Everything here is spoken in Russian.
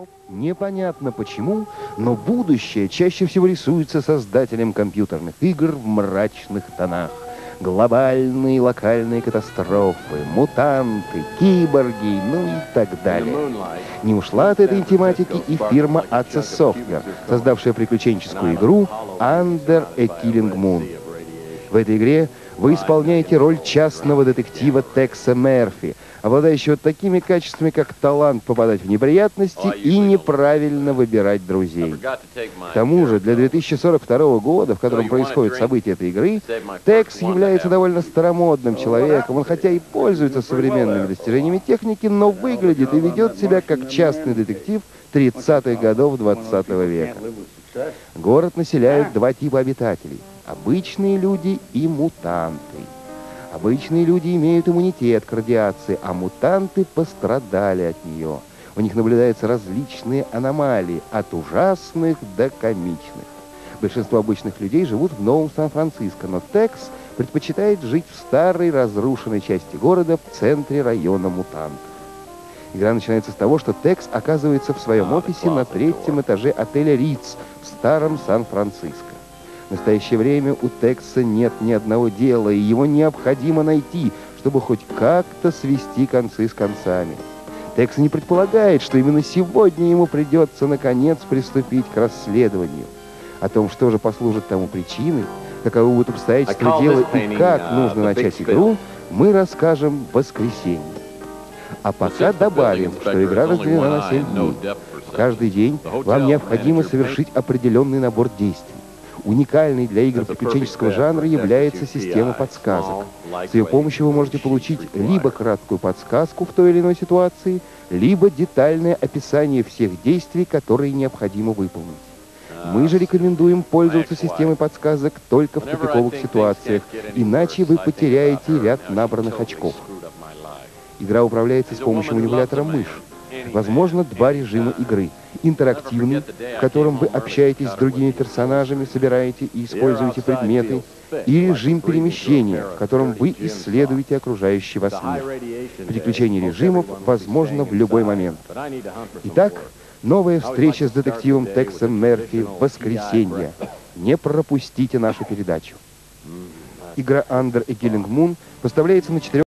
Непонятно почему, но будущее чаще всего рисуется создателем компьютерных игр в мрачных тонах. Глобальные и локальные катастрофы, мутанты, киборги, ну и так далее. Не ушла от этой тематики и фирма Access Software, создавшая приключенческую игру Under a Killing Moon. В этой игре вы исполняете роль частного детектива Текса Мерфи, обладающего такими качествами, как талант попадать в неприятности и неправильно выбирать друзей. К тому же, для 2042 года, в котором происходят события этой игры, Текс является довольно старомодным человеком. Он хотя и пользуется современными достижениями техники, но выглядит и ведет себя как частный детектив 30-х годов 20 века. Город населяют два типа обитателей – обычные люди и мутанты. Обычные люди имеют иммунитет к радиации, а мутанты пострадали от нее. У них наблюдаются различные аномалии, от ужасных до комичных. Большинство обычных людей живут в Новом Сан-Франциско, но Текс предпочитает жить в старой разрушенной части города в центре района мутантов. Игра начинается с того, что Текс оказывается в своем офисе на 3-м этаже отеля Ritz в старом Сан-Франциско. В настоящее время у Текса нет ни одного дела, и его необходимо найти, чтобы хоть как-то свести концы с концами. Текс не предполагает, что именно сегодня ему придется, наконец, приступить к расследованию. О том, что же послужит тому причиной, каковы будут обстоятельства дела и как нужно начать игру, мы расскажем в воскресенье. А пока добавим, что игра разделена на 7 дней. В каждый день вам необходимо совершить определенный набор действий. Уникальной для игр приключенческого жанра является система подсказок. С ее помощью вы можете получить либо краткую подсказку в той или иной ситуации, либо детальное описание всех действий, которые необходимо выполнить. Мы же рекомендуем пользоваться системой подсказок только в тупиковых ситуациях, иначе вы потеряете ряд набранных очков. Игра управляется с помощью манипулятора мыши. Возможно, два режима игры. Интерактивный, в котором вы общаетесь с другими персонажами, собираете и используете предметы, и режим перемещения, в котором вы исследуете окружающий вас мир. Переключение режимов возможно в любой момент. Итак, новая встреча с детективом Тексом Мерфи в воскресенье. Не пропустите нашу передачу. Игра Under a Killing Moon поставляется на 4